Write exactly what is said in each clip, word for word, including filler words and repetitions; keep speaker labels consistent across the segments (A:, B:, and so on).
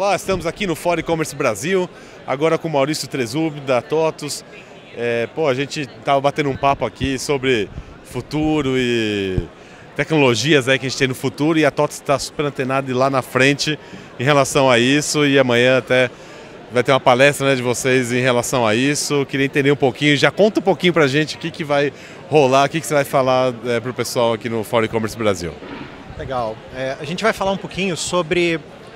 A: Olá, estamos aqui no Fórum E-Commerce Brasil, agora com o Maurício Trezub, da TOTUS. É, pô, a gente estava batendo um papo aqui sobre futuro e tecnologias aí que a gente tem no futuro, e a TOTUS está super antenada e lá na frente em relação a isso, e amanhã até vai ter uma palestra, né, de vocês em relação a isso. Queria entender um pouquinho, já conta um pouquinho pra gente o que, que vai rolar, o que, que você vai falar é, pro pessoal aqui no Fórum E-Commerce Brasil.
B: Legal. É, a gente vai falar um pouquinho sobre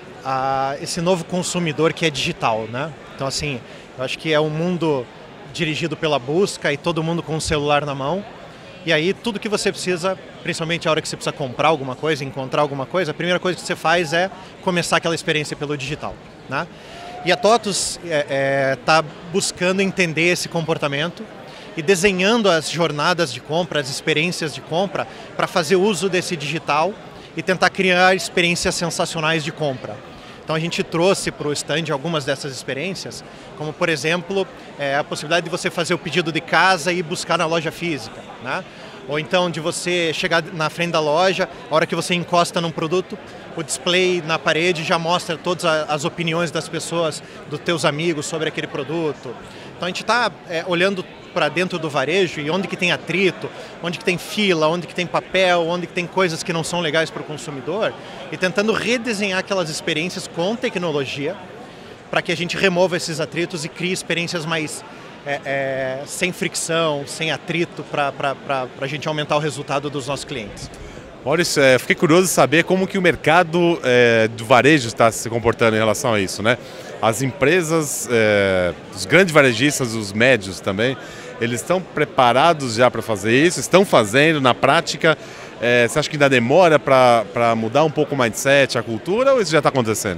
B: a, esse novo consumidor que é digital, né? Então, assim, eu acho que é um mundo dirigido pela busca e todo mundo com o celular na mão. E aí, tudo que você precisa, principalmente a hora que você precisa comprar alguma coisa, encontrar alguma coisa, a primeira coisa que você faz é começar aquela experiência pelo digital, né? E a TOTUS está é, é, buscando entender esse comportamento e desenhando as jornadas de compra, as experiências de compra, para fazer uso desse digital e tentar criar experiências sensacionais de compra. Então a gente trouxe para o stand algumas dessas experiências, como por exemplo, é, a possibilidade de você fazer o pedido de casa e buscar na loja física, né? Ou então de você chegar na frente da loja, a hora que você encosta num produto, o display na parede já mostra todas as opiniões das pessoas, dos teus amigos sobre aquele produto. Então a gente está é, olhando para dentro do varejo e onde que tem atrito, onde que tem fila, onde que tem papel, onde que tem coisas que não são legais para o consumidor, e tentando redesenhar aquelas experiências com tecnologia para que a gente remova esses atritos e crie experiências mais é, é, sem fricção, sem atrito, para a gente aumentar o resultado dos nossos clientes.
A: Maurício, é, fiquei curioso de saber como que o mercado é, do varejo está se comportando em relação a isso, né? As empresas, é, os grandes varejistas, os médios também, eles estão preparados já para fazer isso? Estão fazendo na prática? É, você acha que ainda demora para mudar um pouco o mindset, a cultura, ou isso já está acontecendo?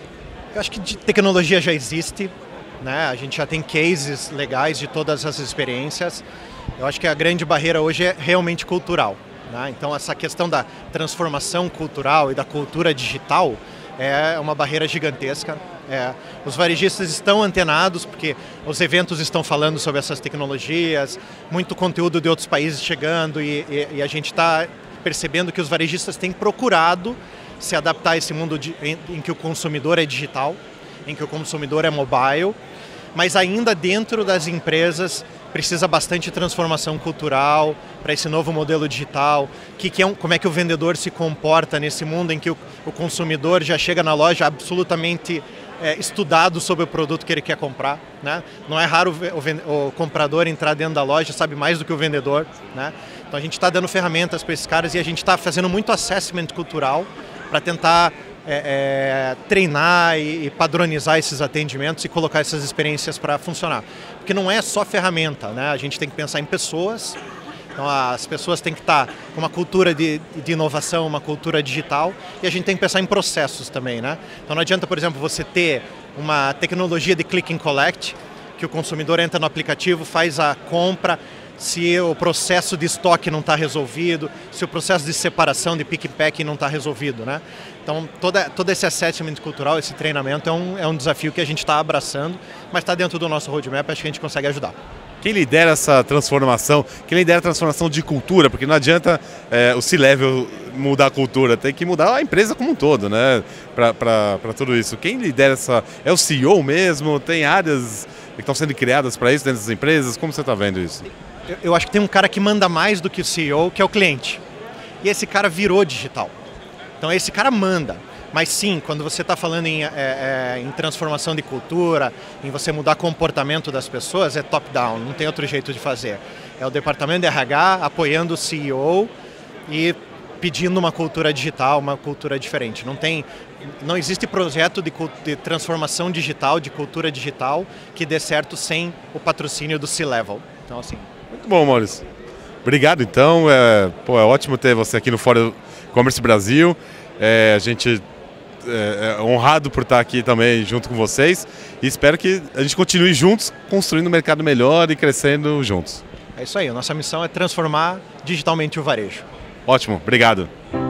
B: Eu acho que de tecnologia já existe, né? A gente já tem cases legais de todas as experiências. Eu acho que a grande barreira hoje é realmente cultural, né? Então essa questão da transformação cultural e da cultura digital é uma barreira gigantesca. É, os varejistas estão antenados porque os eventos estão falando sobre essas tecnologias, muito conteúdo de outros países chegando, e, e, e a gente está percebendo que os varejistas têm procurado se adaptar a esse mundo de, em, em que o consumidor é digital, em que o consumidor é mobile, mas ainda dentro das empresas precisa bastante transformação cultural para esse novo modelo digital, que, que é um, como é que o vendedor se comporta nesse mundo em que o, o consumidor já chega na loja absolutamente é, estudado sobre o produto que ele quer comprar, né? Não é raro o, o, o comprador entrar dentro da loja, sabe mais do que o vendedor, né? Então a gente está dando ferramentas para esses caras e a gente está fazendo muito assessment cultural para tentar É, é, treinar e, e padronizar esses atendimentos e colocar essas experiências para funcionar. Porque não é só ferramenta, né? A gente tem que pensar em pessoas, então as pessoas têm que estar com uma cultura de, de inovação, uma cultura digital, e a gente tem que pensar em processos também, né? Então não adianta, por exemplo, você ter uma tecnologia de click and collect, que o consumidor entra no aplicativo, faz a compra, se o processo de estoque não está resolvido, se o processo de separação, de pick and pack não está resolvido, né? Então, toda, todo esse assessment cultural, esse treinamento é um, é um desafio que a gente está abraçando, mas está dentro do nosso roadmap, acho que a gente consegue ajudar.
A: Quem lidera essa transformação, quem lidera a transformação de cultura, porque não adianta é, o C-Level mudar a cultura, tem que mudar a empresa como um todo, né? Para tudo isso. Quem lidera essa... É o C E O mesmo? Tem áreas que estão sendo criadas para isso dentro das empresas? Como você está vendo isso?
B: Eu, eu acho que tem um cara que manda mais do que o C E O, que é o cliente. E esse cara virou digital. Então esse cara manda, mas sim, quando você está falando em, é, é, em transformação de cultura, em você mudar comportamento das pessoas, é top-down, não tem outro jeito de fazer. É o departamento de R H apoiando o C E O e pedindo uma cultura digital, uma cultura diferente. Não tem, não existe projeto de, de transformação digital, de cultura digital, que dê certo sem o patrocínio do C-Level. Então, assim...
A: Muito bom, Maurício. Obrigado, então. É, pô, é ótimo ter você aqui no Fórum E-Commerce Brasil. É, a gente é, é honrado por estar aqui também junto com vocês e espero que a gente continue juntos construindo um mercado melhor e crescendo juntos.
B: É isso aí, a nossa missão é transformar digitalmente o varejo.
A: Ótimo, obrigado.